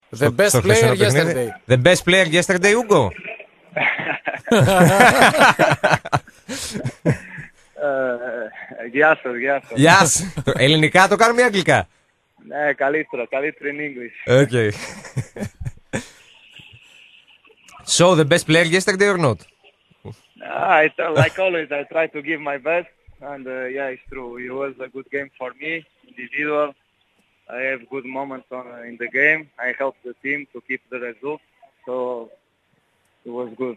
The best player yesterday. The best player yesterday, Hugo. Γεια σας, γεια σας. Γεια σας. Ελληνικά το κάνουμε ή αγγλικά? Ναι, καλύτερα in English. Okay. So, the best player yesterday or not? Like always, I try to give my best. And yeah, it's true. It was a good game for me, individual. I have good moments in the game. I helped the team to keep the result. So, it was good.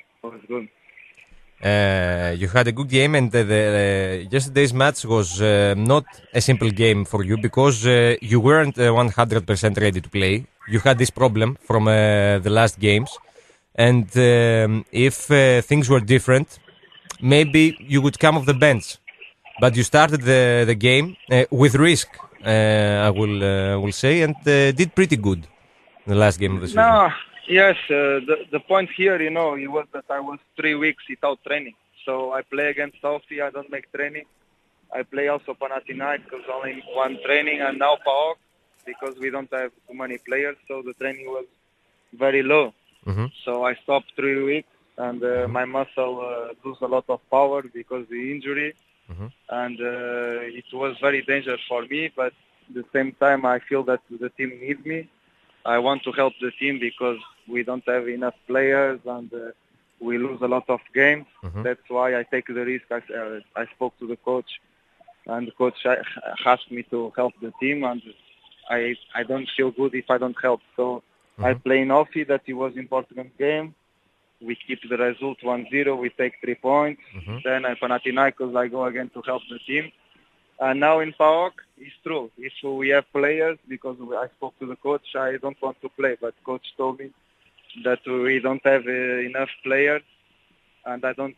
You had a good game, and yesterday's match was not a simple game for you because you weren't 100% ready to play. You had this problem from the last games, and if things were different, maybe you would come off the bench. But you started the game with risk, I will say, and did pretty good in the last game of the season. No. Yes, the point here, it was that I was 3 weeks without training. So I play against Sofia, I don't make training. I play also Panathinaikos, only one training, and now PAOK, because we don't have too many players, so the training was very low. Mm-hmm. So I stopped 3 weeks, and my muscle lose a lot of power because of the injury. Mm-hmm. And it was very dangerous for me, but at the same time I feel that the team needs me. I want to help the team because we don't have enough players and we lose a lot of games. Mm-hmm. That's why I take the risk. I spoke to the coach, and the coach asked me to help the team, and I don't feel good if I don't help. So I play in Offi, that it was important game. We keep the result 1-0, we take 3 points. Mm-hmm. Then at Panathinaikos I go again to help the team. And now in PAOK, it's true. If we have players, because I spoke to the coach, I don't want to play. But coach told me that we don't have enough players, and I don't,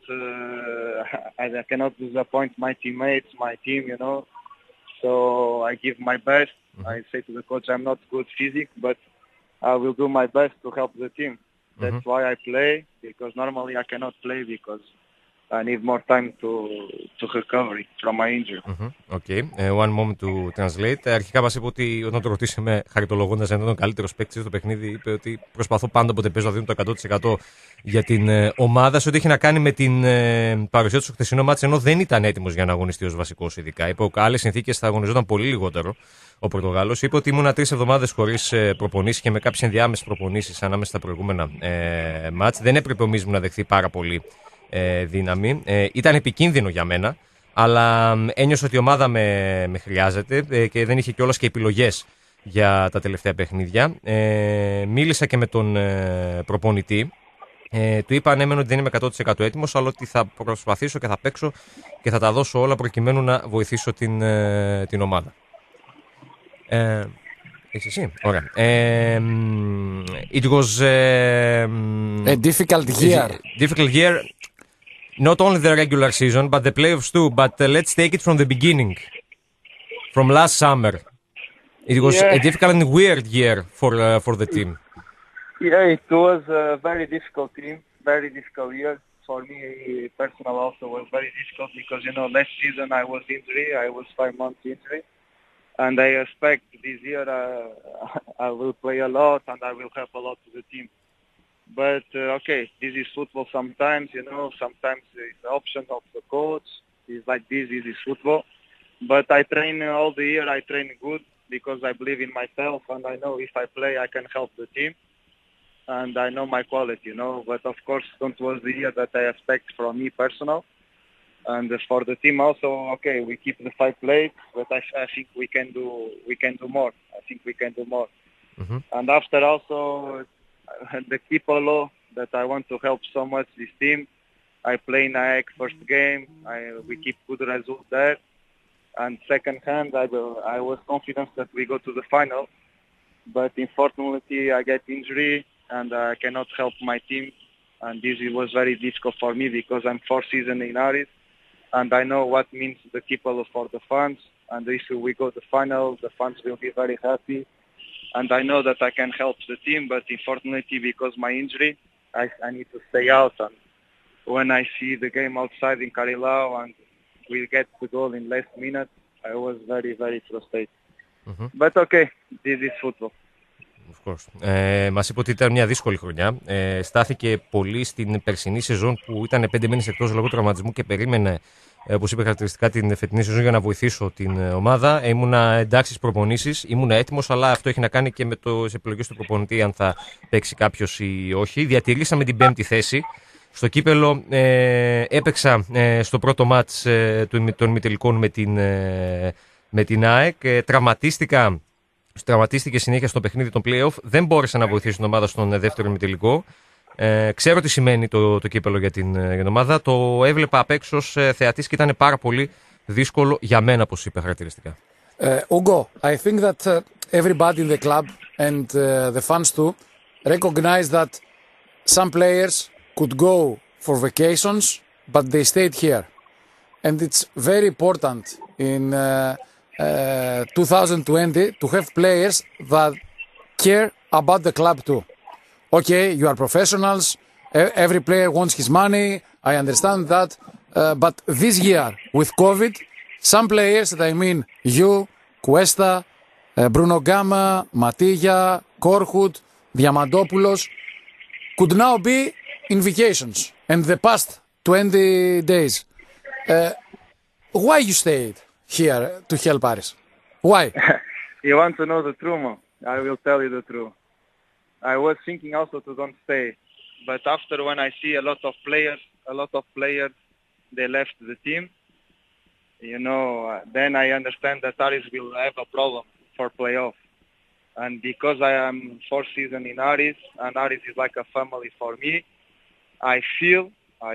I cannot disappoint my teammates, my team, So I give my best. Mm-hmm. I say to the coach, I'm not good physics, but I will do my best to help the team. That's why I play, because normally I cannot play because I need more time to recover from my injury. Okay. One moment to translate. Αρχικά μας είπε ότι όταν το ρωτήσαμε χαριτολογώντας αν ήταν ο καλύτερος παίκτης στο παιχνίδι, είπε ότι προσπαθώ πάντα όποτε παίζω να δίνω το 100% για την ομάδα. Σε ό,τι έχει να κάνει με την παρουσία του στο χθεσινό μάτς, ενώ δεν ήταν έτοιμος για να αγωνιστεί ως βασικός ειδικά. Είπε ότι άλλες συνθήκες θα αγωνιζόταν πολύ λιγότερο. Ο Πορτογάλος είπε ότι ήμουνα 3 εβδομάδες χωρίς προπονήσεις και με κάποιες ενδιάμεσες προπονήσεις ανάμεσα στα προηγούμενα μάτς. Δεν έπρεπε ο Μίσμου να δεχθεί πάρα πολύ δύναμη. Ήταν επικίνδυνο για μένα, αλλά ένιωσα ότι η ομάδα με χρειάζεται και δεν είχε κιόλας και επιλογές για τα τελευταία παιχνίδια. Μίλησα και με τον προπονητή. Του είπα ανέμενο ότι δεν είμαι 100% έτοιμος, αλλά ότι θα προσπαθήσω και θα παίξω και θα τα δώσω όλα προκειμένου να βοηθήσω την ομάδα. Έχεις εσύ. Ωραία. It was a difficult year. Difficult year. Not only the regular season, but the playoffs too. But let's take it from the beginning, from last summer. It was a difficult and weird year for the team. Yeah, it was a very difficult team, very difficult year. For me, personal also was very difficult because, last season I was injured. I was 5 months injured. And I expect this year I will play a lot and I will help a lot to the team. But, okay, this is football sometimes, sometimes it's the option of the coach. It's like this is football. But I train all the year, I train good because I believe in myself and I know if I play I can help the team. And I know my quality, But of course, don't was the year that I expect from me personal. And for the team also, okay, we keep the 5 plates, but I think we can do more. I think we can do more. Mm-hmm. And after also the Kipolo that I want to help so much this team. I play in AEK first game. We keep good result there. And second hand, I was confident that we go to the final. But unfortunately, I get injury and I cannot help my team. And this was very difficult for me because I'm 4 seasons in Aris. And I know what means the Kipolo for the fans. And if we go to the final, the fans will be very happy. And I know that I can help the team, but unfortunately, because my injury, I need to stay out. And when I see the game outside in Carilao and we get the goal in last minute, I was very, very frustrated. Mm-hmm. But okay, this is football. Μας είπε ότι ήταν μια δύσκολη χρονιά. Στάθηκε πολύ στην περσινή σεζόν που ήταν 5 μήνες εκτός λόγω τραυματισμού και περίμενε, όπως είπε χαρακτηριστικά, την φετινή σεζόν για να βοηθήσω την ομάδα. Ήμουνα εντάξει στις προπονήσεις, ήμουνα έτοιμος, αλλά αυτό έχει να κάνει και με τις επιλογές του προπονητή, αν θα παίξει κάποιος ή όχι. Διατηρήσαμε την 5η θέση. Στο κύπελο έπαιξα στο πρώτο μάτς των ημιτελικών με την ΑΕΚ. Τραυματίστηκε συνέχεια στο παιχνίδι των play-off. Δεν μπόρεσε να βοηθήσει την ομάδα στον δεύτερο ημιτελικό. Ξέρω τι σημαίνει το κύπελο για την ομάδα. Το έβλεπα απ' έξω ως θεατής και ήταν πάρα πολύ δύσκολο για μένα, όπως είπε χαρακτηριστικά. Ugo, I think that everybody in the club and the fans too recognize that some players could go for vacations, but they stayed here. And it's very important in 2020 to have players that care about the club too. Okay, you are professionals, every player wants his money, I understand that, but this year with COVID, some players, that I mean you, Cuesta, Bruno Gama, Matilla, Korhut, Diamandopoulos, could now be in vacations and the past 20 days. Why you stayed here to help Aris? Why? You want to know the truth, Mo? I will tell you the truth. I was thinking also to don't stay, but after when I see a lot of players, they left the team. You know, then I understand that Aris will have a problem for playoff. And because I am 4th season in Aris, and Aris is like a family for me, I feel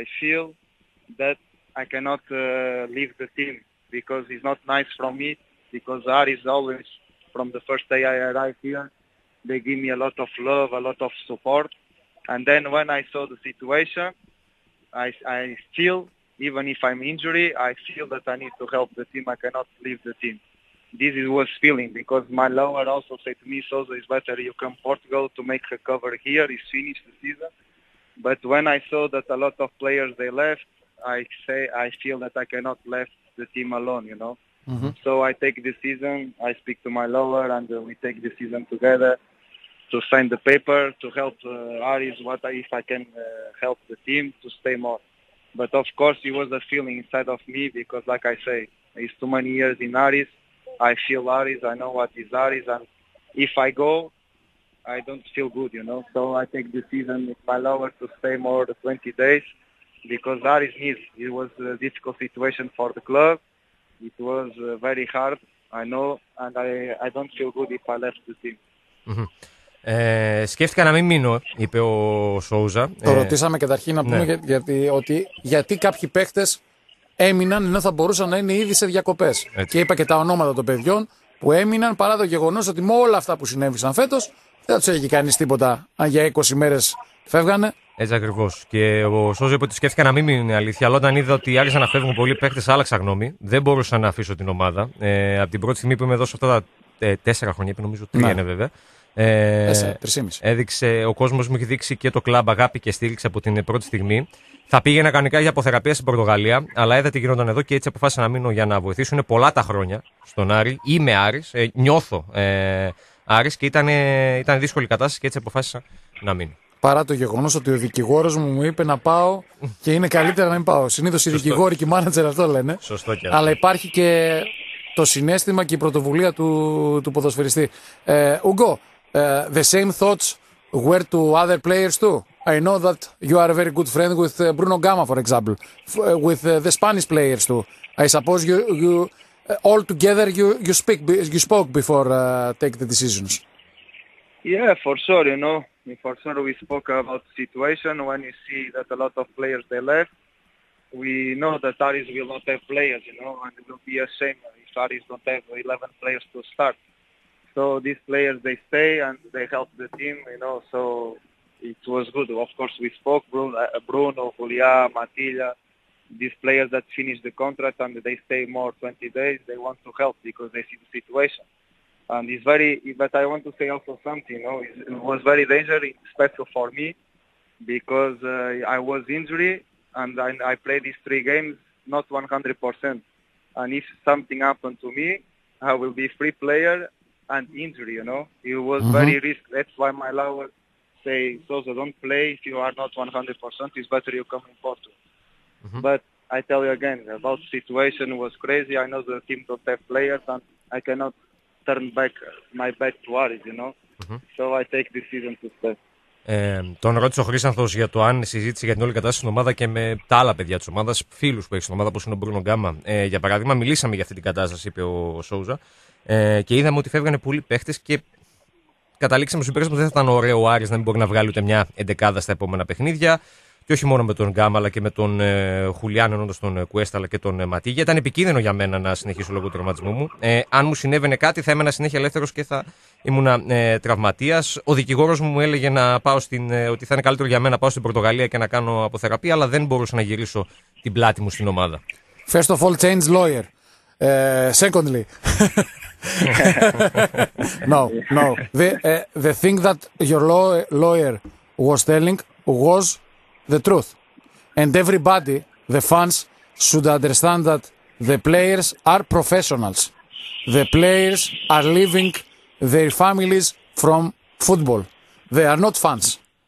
that I cannot leave the team because it's not nice from me. Because Aris always, from the first day I arrived here, they give me a lot of love, a lot of support. And then when I saw the situation, I still, even if I'm injured, I feel that I need to help the team. I cannot leave the team. This was feeling because my lover also said to me, Sousa, it's better you come Portugal to make recovery here. It's finished the season. But when I saw that a lot of players, they left, I feel that I cannot leave the team alone, you know. Mm-hmm. So I take this season, I speak to my lover, and we take the season together to sign the paper, to help Aris, if I can help the team to stay more. But of course it was a feeling inside of me because like I say, it's too many years in Aris, I feel Aris, I know what is Aris, and if I go, I don't feel good, you know. So I take the season with my lover to stay more than 20 days because Aris needs. It was a difficult situation for the club. It was very hard, I know, and I don't feel good if I left the team. Σκέφτηκα να μην μείνω, είπε ο Σόουζα. Το ρωτήσαμε καταρχήν να πούμε γιατί κάποιοι παίχτες έμειναν ενώ θα μπορούσαν να είναι ήδη σε διακοπές. Και είπα και τα ονόματα των παιδιών που έμειναν παρά το γεγονός ότι με όλα αυτά που συνέβησαν φέτος δεν τους έχει κανείς τίποτα αν για 20 μέρες φεύγανε. Έτσι ακριβώς. Και ο Σόουζα είπε ότι σκέφτηκα να μην μείνει, είναι αλήθεια. Αλλά όταν είδα ότι άρχισαν να φεύγουν πολλοί παίχτες, άλλαξα γνώμη. Δεν μπορούσα να αφήσω την ομάδα. Από την πρώτη στιγμή που είμαι εδώ σε αυτά τα 4 χρόνια, νομίζω 3 είναι βέβαια. 3,5. Έδειξε, ο κόσμος μου έχει δείξει και το κλαμπ αγάπη και στήριξη από την πρώτη στιγμή. Θα πήγαινα κανονικά για αποθεραπεία στην Πορτογαλία, αλλά είδα τι γινόταν εδώ και έτσι αποφάσισα να μείνω για να βοηθήσω. Είναι πολλά τα χρόνια στον Άρη. Είμαι Άρης, νιώθω Άρης και ήταν δύσκολη κατάσταση και έτσι αποφάσισα να μείνω. Παρά το γεγονός ότι ο δικηγόρος μου είπε να πάω και είναι καλύτερα να μην πάω. Συνήθως οι δικηγόροι και οι μάνατζερ αυτό λένε. Σωστό και αλλά υπάρχει και το συναίσθημα και η πρωτοβουλία του ποδοσφαιριστή. Ugo, the same thoughts were to other players too. I know that you are a very good friend with Bruno Gama, for example, with the Spanish players too. I suppose you all together you spoke before take the decisions. Yeah, for sure, you know. For sure we spoke about the situation. When you see that a lot of players they left, we know that Aris will not have players, you know, and it will be a shame if Aris don't have 11 players to start. So these players, they stay and they help the team, you know, so it was good. Of course, we spoke, Bruno, Julia, Matilla, these players that finished the contract and they stay more 20 days, they want to help because they see the situation. And it's but I want to say also something, you know, it was very dangerous, especially for me, because I was injured and I played these 3 games not 100%. And if something happened to me, I will be free player and injury, you know. It was very risky. That's why my lawyer say, Sousa, don't play if you are not 100%. It's better you come in Porto. But I tell you again, about the situation was crazy. I know the team don't have players, and I cannot turn back my back to Aris, you know. So I take decision to stay. Τον ρώτησε ο Χρήσανθος για το αν συζήτησε για την όλη κατάσταση στην ομάδα και με τα άλλα παιδιά της ομάδας, φίλους που έχει στην ομάδα, όπως είναι ο Μπρούνο Γκάμα. Για παράδειγμα, μιλήσαμε για αυτή την κατάσταση, είπε ο Σόουζα, και είδαμε ότι φεύγανε πολλοί παίχτες και καταλήξαμε στο συμπέρασμα ότι δεν θα ήταν ωραίο ο Άρης να μην μπορεί να βγάλει ούτε μια εντεκάδα στα επόμενα παιχνίδια. Και όχι μόνο με τον Γκάμα, αλλά και με τον Χουλιάν, εννοώντας τον Κουέστα αλλά και τον Ματίγια. Ήταν επικίνδυνο για μένα να συνεχίσω λόγω του τραυματισμού μου. Αν μου συνέβαινε κάτι, θα έμενα συνέχεια ελεύθερος και θα ήμουν τραυματίας. Ο δικηγόρος μου έλεγε να πάω ότι θα είναι καλύτερο για μένα να πάω στην Πορτογαλία και να κάνω αποθεραπεία, αλλά δεν μπορούσα να γυρίσω την πλάτη μου στην ομάδα. First of all, change lawyer. Secondly, no. The thing that your lawyer was telling was the truth. And everybody, the fans, should understand that the players are professionals. The players are living their families from football. They are not fans.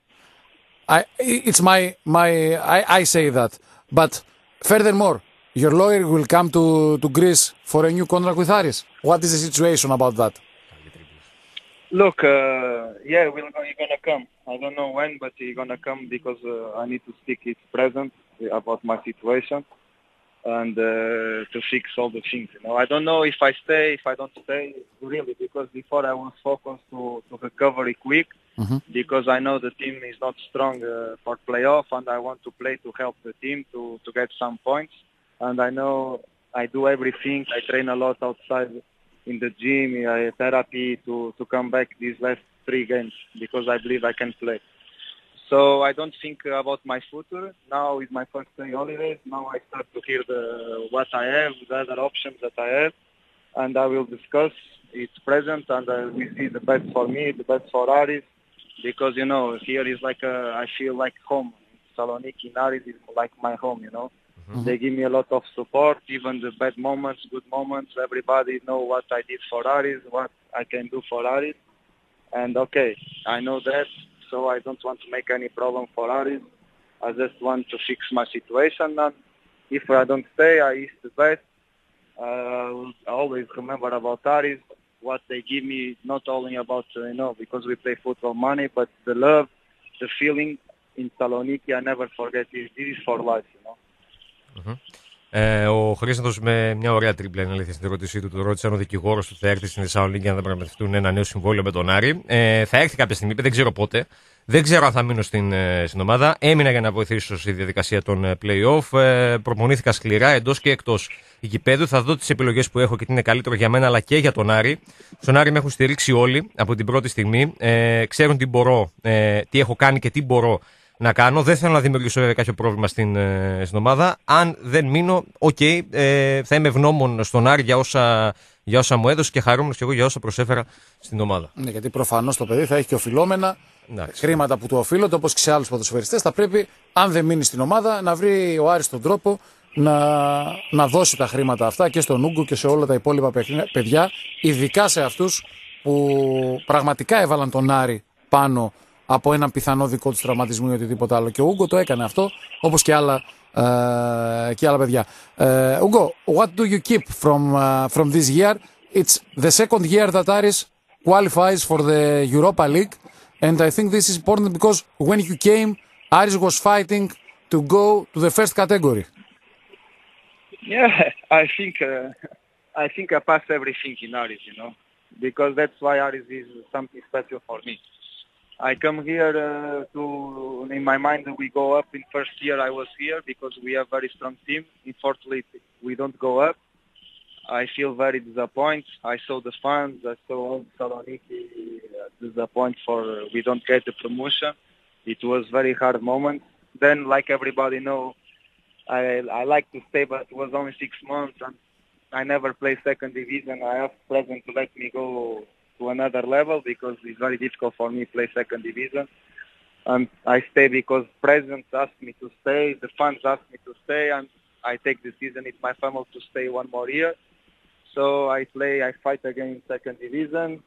I say that. But furthermore, your lawyer will come to Greece for a new contract with Aris. What is the situation about that? Look, yeah, he's gonna come. I don't know when, but he's gonna come because I need to speak his present about my situation and to fix all the things. You know, I don't know if I stay, if I don't stay, really, because before I was focused to recovery quick, because I know the team is not strong for playoff, and I want to play to help the team to get some points. And I know I do everything. I train a lot outside in the gym, therapy to come back these last 3 games because I believe I can play. So I don't think about my future. Now is my first day holidays. Now I start to hear what I have, the other options that I have, and I will discuss its present, and we see the best for me, the best for Aris, because, you know, here is like I feel like home. Saloniki and Aris is like my home, you know. They give me a lot of support, even the bad moments, good moments. Everybody know what I did for Aris, what I can do for Aris. And okay, I know that, so I don't want to make any problem for Aris. I just want to fix my situation, and if I don't stay, I wish the best. I will always remember about Aris, what they give me, not only about, you know, because we play football money, but the love, the feeling in Saloniki, I never forget it. This is for life, you know. Ο Χρήσανθος με μια ωραία τρίπλα είναι αλήθεια στην ερώτησή του. Του ρώτησε αν ο δικηγόρος του θα έρθει στην Θεσσαλονίκη να διαπραγματευτούν ένα νέο συμβόλαιο με τον Άρη. Θα έρθει κάποια στιγμή, δεν ξέρω πότε. Δεν ξέρω αν θα μείνω στην ομάδα. Έμεινα για να βοηθήσω στη διαδικασία των play-off. Προπονήθηκα σκληρά εντός και εκτός γηπέδου. Θα δω τις επιλογές που έχω και τι είναι καλύτερο για μένα αλλά και για τον Άρη. Στον Άρη με έχουν στηρίξει όλοι από την πρώτη στιγμή. Ξέρουν τι μπορώ, τι έχω κάνει και τι μπορώ να κάνω. Δεν θέλω να δημιουργήσω κάποιο πρόβλημα στην ομάδα. Αν δεν μείνω, θα είμαι ευγνώμων στον Άρη για όσα μου έδωσε και χαρούμενος και εγώ για όσα προσέφερα στην ομάδα. Ναι, γιατί προφανώς το παιδί θα έχει και οφειλόμενα χρήματα που του οφείλονται, όπως και σε άλλους ποδοσφαιριστές. Θα πρέπει, αν δεν μείνει στην ομάδα, να βρει ο Άρης τον τρόπο να δώσει τα χρήματα αυτά και στον Ούγκο και σε όλα τα υπόλοιπα παιδιά, ειδικά σε αυτούς που πραγματικά έβαλαν τον Άρη πάνω από έναν πιθανό δικό του τραυματισμό ή οτιδήποτε άλλο. Και ο Ούγκο το έκανε αυτό, όπως και άλλα παιδιά. Ούγκο, what do you keep from this year? It's the second year that Aris qualifies for the Europa League, and I think this is important because when you came, Aris was fighting to go to the first category. Yeah, I think I passed everything in Aris, you know, because that's why Aris is something special for me. I come here in my mind we go up. In first year I was here because we have very strong team. Unfortunately we don't go up. I feel very disappointed. I saw the fans, I saw all Saloniki disappointed for we don't get the promotion. It was very hard moment. Then like everybody know, I like to stay, but it was only 6 months and I never played second division. I asked President to let me go to another level because it's very difficult for me to play second division. And I stay because President asked me to stay, the fans asked me to stay, and I take the decision with my family to stay 1 more year. So I fight again in second division.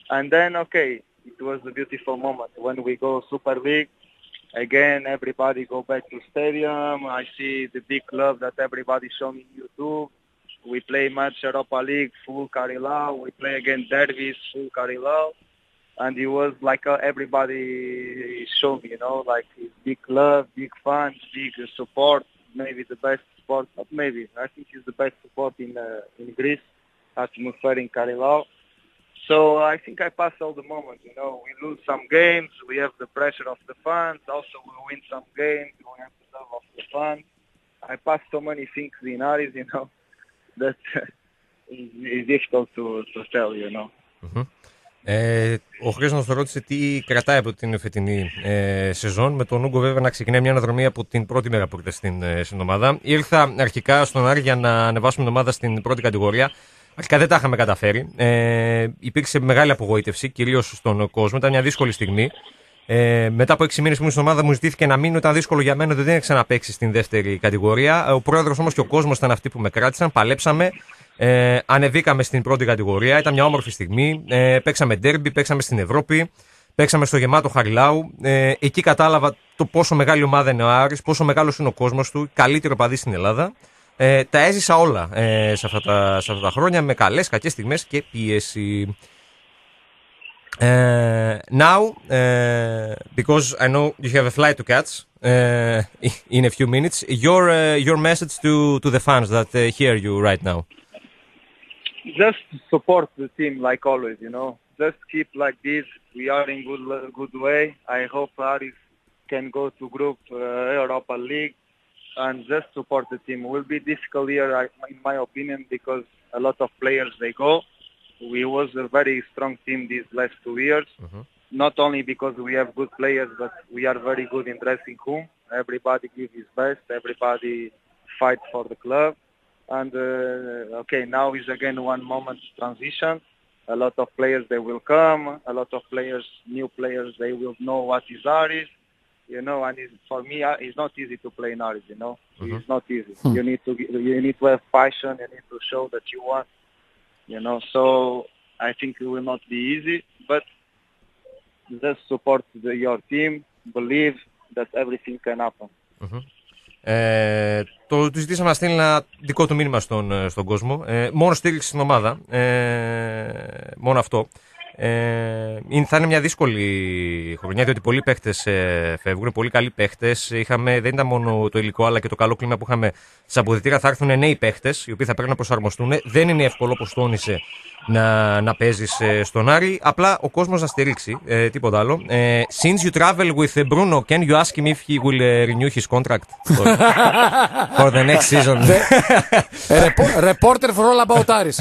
And then, okay, it was a beautiful moment when we go Super League. Again, everybody go back to stadium. I see the big club that everybody show me YouTube. We play match Europa League, full Carrilao. We play again derbies, full Carrilao. And it was like everybody showed me, like big club, big fans, big support. Maybe the best support, not maybe, I think it's the best support in Greece, atmosphere in Carrilao. So I think I passed all the moments, We lose some games, we have the pressure of the fans. Also we win some games, we have the love of the fans. I passed so many things in Aris, that is difficult to tell, Mm-hmm. Ο Χρήστος το ρώτησε τι κρατάει από την φετινή σεζόν, με τον Ούγκο βέβαια να ξεκινάει μια αναδρομή από την πρώτη μέρα που ήρθε στην ομάδα. Ήρθα αρχικά στον Άρη για να ανεβάσουμε την ομάδα στην πρώτη κατηγορία. Αρχικά δεν τα είχαμε καταφέρει. Υπήρξε μεγάλη απογοήτευση, κυρίως στον κόσμο. Ήταν μια δύσκολη στιγμή. Μετά από 6 μήνες που ήμουν στην ομάδα, μου ζητήθηκε να μείνω. Ήταν δύσκολο για μένα, δεν είχα ξαναπαίξει στην δεύτερη κατηγορία. Ο πρόεδρος όμως και ο κόσμος ήταν αυτοί που με κράτησαν. Παλέψαμε. Ανεβήκαμε στην πρώτη κατηγορία. Ήταν μια όμορφη στιγμή. Παίξαμε ντέρμπι, παίξαμε στην Ευρώπη. Παίξαμε στο γεμάτο Χαριλάου. Εκεί κατάλαβα το πόσο μεγάλη ομάδα είναι ο Άρης, πόσο μεγάλος είναι ο κόσμος του, καλύτερο παδί στην Ελλάδα. Τα έζησα όλα σε αυτά τα χρόνια, με καλές, κακές στιγμές και πίεση. Now, because I know you have a flight to catch in a few minutes, your message to the fans that hear you right now. Just support the team like always, Just keep like this. We are in good way. I hope Aris can go to group Europa League. And just support the team. It will be difficult year, in my opinion, because a lot of players, they go. We was a very strong team these last 2 years. Mm-hmm. Not only because we have good players, but we are very good in dressing room. Everybody give his best. Everybody fight for the club. And, okay, now is again one moment transition. A lot of players, they will come. A lot of players, new players, they will know what is Aris. And for me, it's not easy to play in Aris, Mm-hmm. It's not easy. You need to have passion. You need to show that you want, So I think it will not be easy, but just support your team. Believe that everything can happen. Mm-hmm. Του ζητήσαμε να στείλει ένα δικό του μήνυμα στον κόσμο. Μόνο στήριξη στην ομάδα. Μόνο αυτό. Θα είναι μια δύσκολη χρονιά, διότι πολλοί παίχτες φεύγουν, πολύ καλοί παίχτες. Δεν ήταν μόνο το υλικό, αλλά και το καλό κλίμα που είχαμε στα αποδυτήρια. Θα έρθουν νέοι παίχτες, οι οποίοι θα πρέπει να προσαρμοστούν. Δεν είναι εύκολο, όπως τόνισε, να παίζεις στον Άρη. Απλά ο κόσμος να στηρίξει, τίποτα άλλο. Since you travel with Bruno, can you ask him if he will renew his contract for the next season? Reporter for all about Aris.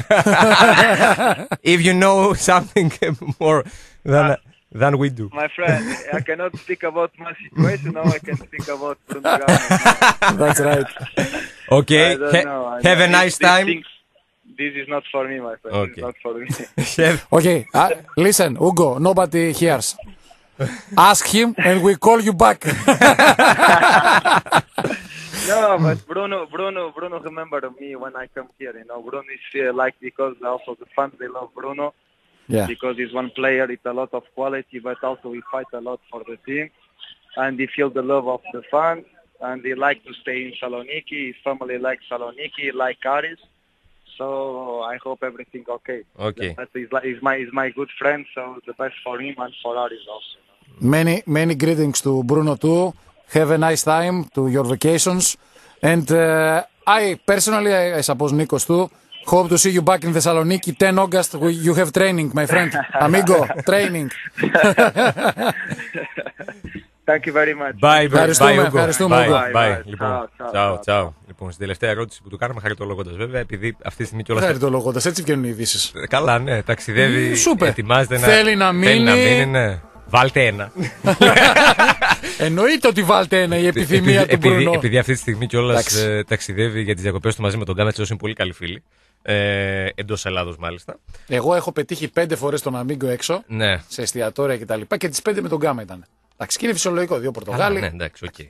If you know something more than we do. My friend, I cannot speak about my situation. Now I can speak about Bruno Games. That's right. Okay. Have a nice time. This is not for me, my friend. Okay. It's not for me. Okay, listen, Hugo, nobody hears. Ask him and we call you back. No, but Bruno remember me when I come here. Bruno is like, because also the fans, they love Bruno. Yeah. Because he's one player, it's a lot of quality, but also he fight a lot for the team. And he feel the love of the fans. And he like to stay in Saloniki. His family likes Saloniki, like Aris. So I hope everything okay. Okay. He's my good friend, so the best for him and for Aris also. Many greetings to Bruno too. Have a nice time to your vacations. And I personally, I suppose Nikos too, hope to see you back in Thessaloniki 10 August. You have training, my friend. Amigo, training. Thank you very much. Bye, ευχαριστούμε. Bye. Λοιπόν, στην τελευταία ερώτηση που του κάναμε, χαριτολογώντας βέβαια, επειδή αυτή τη στιγμή κιόλας. Χαριτολογώντας, έτσι βγαίνουν οι ειδήσεις. Καλά, ναι, ταξιδεύει. Σούπερ. Ετοιμάζεται Θέλει να μείνει. Ναι. Βάλτε ένα. Εννοείται ότι βάλτε ένα, η επιθυμία του Μπρουνό. Επειδή αυτή τη στιγμή κιόλας ταξιδεύει για τις διακοπές του μαζί με τον Γκάμετς, όσοι είναι πολύ καλοί φίλοι. Εντός Ελλάδος μάλιστα. Εγώ έχω πετύχει 5 φορές τον Αμίγκο έξω, ναι. Σε εστιατόρια κτλ. Και τις 5 με τον Γκάμα ήταν. Εντάξει, και είναι φυσιολογικό, 2 Πορτογάλοι. Ναι, εντάξει, οκ.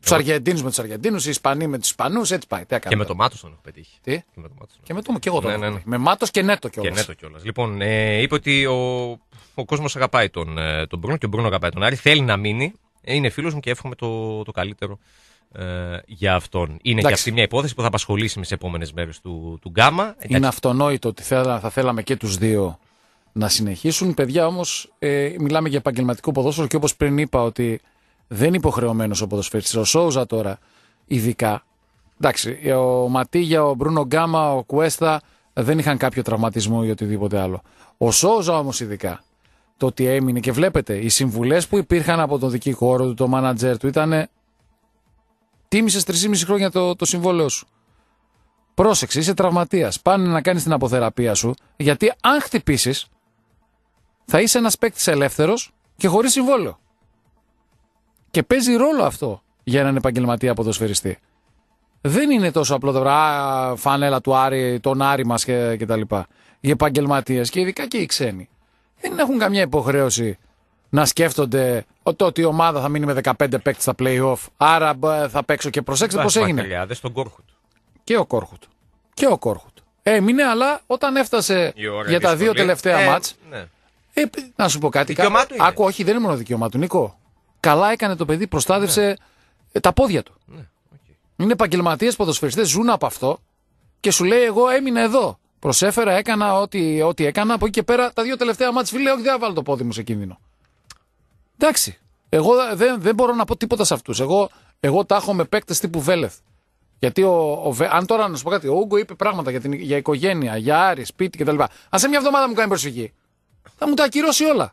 Τους Αργεντίνους με τους Αργεντίνους, οι Ισπανοί με τους Ισπανούς, έτσι πάει. Και με το Μάτος τον έχω πετύχει. Τι? Και εγώ το Ναι. Με Μάτος και Νέτο κιόλας. Και Νέτο κιόλας. Λοιπόν, είπε ότι ο κόσμος αγαπάει τον Μπρούνο και ο Μπρούνο αγαπάει τον Άρη. Θέλει να μείνει. Είναι φίλος μου και εύχομαι το καλύτερο για αυτόν. Είναι και αυτή μια υπόθεση που θα απασχολήσει τις επόμενες μέρες του Γκάμα. Είναι αυτονόητο ότι θα θέλαμε και τους δύο να συνεχίσουν. Παιδιά, όμως, μιλάμε για επαγγελματικό ποδόσφαιρο και όπως πριν είπα ότι δεν είναι υποχρεωμένος ο ποδοσφαιριστής. Ο Σόουζα τώρα, ειδικά. Εντάξει, ο Ματίγια, ο Μπρούνο Γκάμα, ο Κουέστα δεν είχαν κάποιο τραυματισμό ή οτιδήποτε άλλο. Ο Σόουζα όμως ειδικά, το ότι έμεινε και βλέπετε, οι συμβουλές που υπήρχαν από τον δικηγόρο του, το μάνατζερ του ήταν τίμησες 3,5 χρόνια το συμβόλαιο σου. Πρόσεξε, είσαι τραυματίας. Πάνε να κάνεις την αποθεραπεία σου, γιατί αν χτυπήσεις, θα είσαι ένας παίκτης ελεύθερος και χωρίς συμβόλαιο. Και παίζει ρόλο αυτό για έναν επαγγελματία ποδοσφαιριστή. Δεν είναι τόσο απλό το φανέλα του Άρη, τον Άρη μας και τα λοιπά. Οι επαγγελματίες και ειδικά και οι ξένοι δεν έχουν καμιά υποχρέωση να σκέφτονται ότι η ομάδα θα μείνει με 15 παίκτες στα play-off. Άρα θα παίξω και προσέξτε πώς έγινε. Στον Κόρχουτ. Και ο Κόρχουτ. Έμεινε, αλλά όταν έφτασε για τα δύο τελευταία μάτς. Ναι. Να σου πω κάτι. Δικαιωμά του είναι. Άκου, όχι, δεν είναι μόνο δικαιωμά του, Νίκο. Καλά έκανε το παιδί, προστάτευσε τα πόδια του. Ναι. Okay. Είναι επαγγελματίες ποδοσφαιριστές, ζουν από αυτό και σου λέει: εγώ έμεινα εδώ. Προσέφερα, έκανα ό,τι έκανα. Από εκεί και πέρα τα δύο τελευταία μάτς, φίλε, όχι, δεν θα βάλω το πόδι μου σε κίνδυνο. Εντάξει. Εγώ δεν μπορώ να πω τίποτα σε αυτούς. Εγώ τα έχω με παίκτες τύπου Βέλεθ. Γιατί αν τώρα να σου πω κάτι, ο Ούγκο είπε πράγματα για οικογένεια, για Άρη, σπίτι κτλ. Αν σε μια εβδομάδα μου κάνει προσφυγή, θα μου τα ακυρώσει όλα.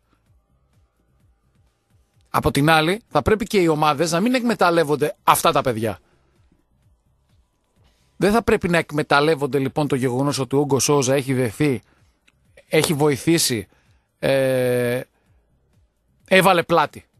Από την άλλη, θα πρέπει και οι ομάδες να μην εκμεταλλεύονται αυτά τα παιδιά. Δεν θα πρέπει να εκμεταλλεύονται λοιπόν το γεγονός ότι ο Ούγκο Σόουζα έχει δεθεί, έχει βοηθήσει, έβαλε πλάτη.